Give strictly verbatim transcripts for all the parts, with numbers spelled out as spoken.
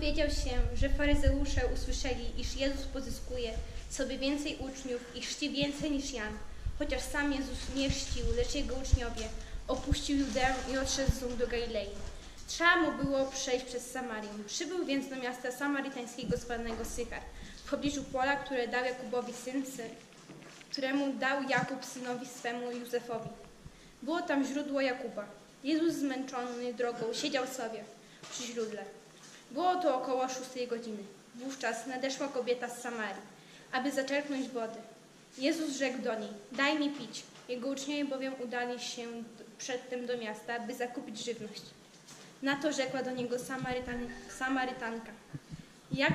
dowiedział się, że faryzeusze usłyszeli, iż Jezus pozyskuje sobie więcej uczniów i chrzci więcej niż Jan, chociaż sam Jezus nie chrzcił, lecz jego uczniowie, opuścił Judeę i odszedł do Galilei. Trzeba mu było przejść przez Samarię. Przybył więc do miasta samarytańskiego zwanego Sychar, w pobliżu pola, które dał Jakubowi syn, syn, któremu dał Jakub synowi swemu Józefowi. Było tam źródło Jakuba. Jezus zmęczony drogą siedział sobie przy źródle. Było to około szóstej godziny. Wówczas nadeszła kobieta z Samarii, aby zaczerpnąć wody. Jezus rzekł do niej: daj mi pić. Jego uczniowie bowiem udali się przedtem do miasta, by zakupić żywność. Na to rzekła do niego Samarytan, Samarytanka: Jak,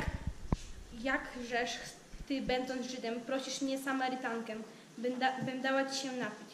jakżeż ty, będąc Żydem, prosisz mnie, Samarytankę, bym, da, bym dała ci się napić?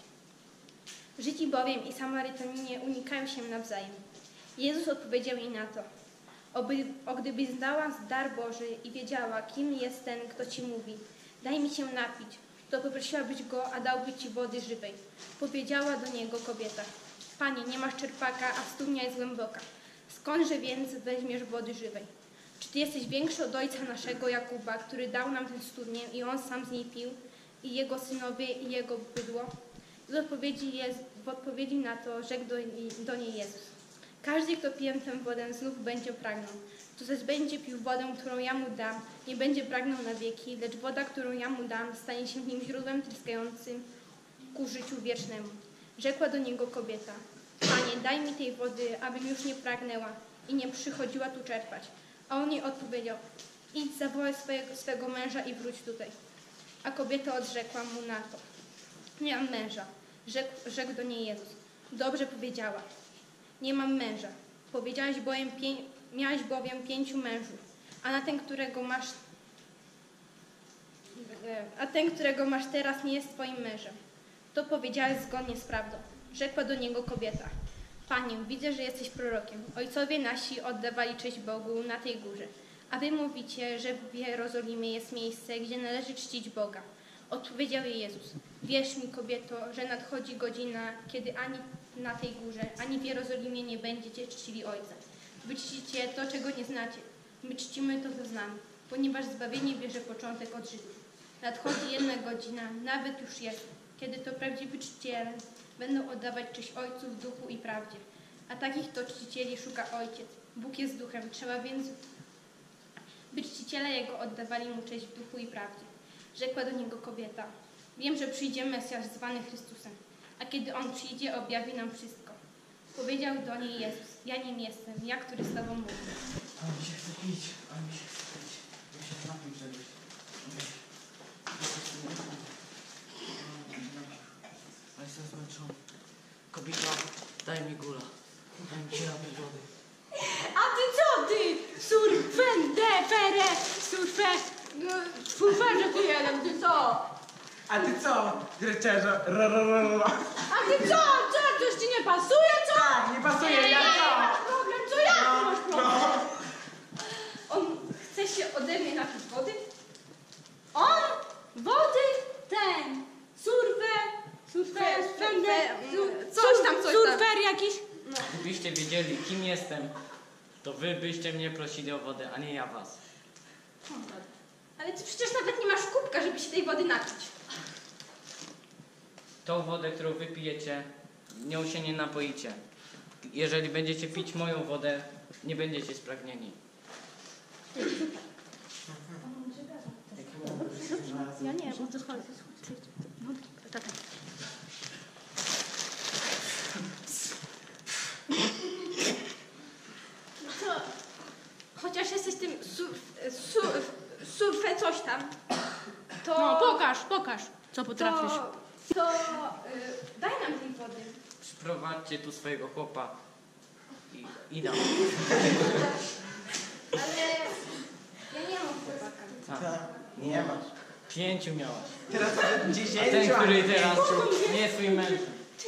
Żydzi bowiem i Samarytanie unikają się nawzajem. Jezus odpowiedział jej na to: Oby, o gdybyś znała dar Boży i wiedziała, kim jest ten, kto ci mówi, daj mi się napić, to poprosiłabyś go, a dałby ci wody żywej. Powiedziała do niego kobieta: Panie, nie masz czerpaka, a studnia jest głęboka. Skądże więc weźmiesz wody żywej? Czy ty jesteś większy od ojca naszego Jakuba, który dał nam tę studnię i on sam z niej pił, i jego synowie, i jego bydło? W odpowiedzi, jest, w odpowiedzi na to rzekł do, do niej Jezus: Każdy, kto pije tę wodę, znów będzie pragnął. Kto zaś będzie pił wodę, którą ja mu dam, nie będzie pragnął na wieki, lecz woda, którą ja mu dam, stanie się w nim źródłem tryskającym ku życiu wiecznemu. Rzekła do niego kobieta: Panie, daj mi tej wody, abym już nie pragnęła i nie przychodziła tu czerpać. A on jej odpowiedział: Idź, zawołaj swojego, swego męża i wróć tutaj. A kobieta odrzekła mu na to: Nie mam męża. Rzekł, rzekł do niej Jezus: Dobrze powiedziała, nie mam męża. Powiedziałaś bowiem, pię, miałaś bowiem pięciu mężów, a na ten, którego masz, a ten, którego masz teraz, nie jest twoim mężem. To powiedziałeś zgodnie z prawdą. Rzekła do niego kobieta: Panie, widzę, że jesteś prorokiem. Ojcowie nasi oddawali cześć Bogu na tej górze, a wy mówicie, że w Jerozolimie jest miejsce, gdzie należy czcić Boga. Odpowiedział jej Jezus: Wierz mi, kobieto, że nadchodzi godzina, kiedy ani na tej górze, ani w Jerozolimie nie będziecie czcili Ojca. Wy czcicie to, czego nie znacie. My czcimy to, co znamy, ponieważ zbawienie bierze początek od Żydów. Nadchodzi jedna godzina, nawet już jest, kiedy to prawdziwi czciciele będą oddawać cześć Ojcu w duchu i prawdzie. A takich to czcicieli szuka Ojciec. Bóg jest duchem, trzeba więc, by czciciele Jego oddawali Mu cześć w duchu i prawdzie. Rzekła do niego kobieta: Wiem, że przyjdzie Mesjasz zwany Chrystusem, a kiedy On przyjdzie, objawi nam wszystko. Powiedział do niej Jezus: Ja nim jestem, ja, który z Tobą mówi. A mi się chce pić, a mi się chce pić. Ja się napił czegoś. Ale jestem zmęczony. Kobito, daj mi gula. Daj mi się napić wody. A ty co ty? Surfen, defere, surfe, surferze ty jeden, ty co? A ty co, greczerzo? A ty co? Co? Coś ci nie pasuje, co? Tak, nie pasuje, Nie, ja nie, co? masz problem, co ja? No, Masz problem. On chce się ode mnie napić wody? On? Wody? Ten. Surfe, surfe, surfe, coś tam, coś tam. surfer jakiś. Gdybyście wiedzieli, kim jestem, to wy byście mnie prosili o wodę, a nie ja was. Ale ty przecież nawet nie masz kubka, żeby się tej wody napić. Tą wodę, którą wy pijecie, nią się nie napoicie. Jeżeli będziecie pić moją wodę, nie będziecie spragnieni. Ja nie, bo to chodzi. Tak. To, chociaż jesteś tym surf, surf, surfe coś tam, to... No, pokaż, pokaż, co potrafisz. To, to y, daj nam tej wody. Przyprowadźcie tu swojego chłopa i idę. Ale ja nie mam chłopaka. Tak. Nie masz. Pięciu miałaś. Teraz nawet A ten, dziesięciu, który a nie teraz pięciu. nie jest twoim mężem.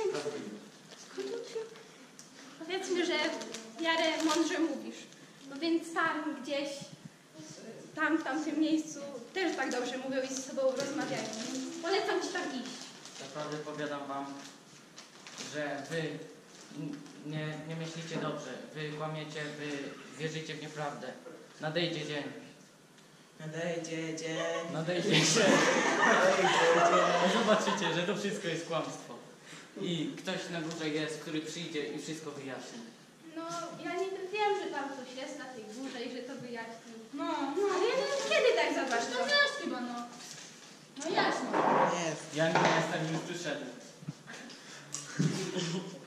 Powiedzmy, że w miarę mądrze mówisz. No więc tam gdzieś, tam w tamtym miejscu też tak dobrze mówią i ze sobą rozmawiają. Polecam ci tam iść. Naprawdę powiadam wam, że wy nie, nie myślicie dobrze. Wy kłamiecie, wy wierzycie w nieprawdę. Nadejdzie dzień. Nadejdzie dzień. Nadejdzie dzień. I zobaczycie, że to wszystko jest kłamstwo. I ktoś na górze jest, który przyjdzie i wszystko wyjaśni. No, ja nie wiem, że tam coś jest na tej górze i że to wyjaśni. No, no. Ale ja nie wiem, kiedy tak zobacz. To jest chyba, no. No jasno. Jest. Ja nie jestem, już przyszedłem.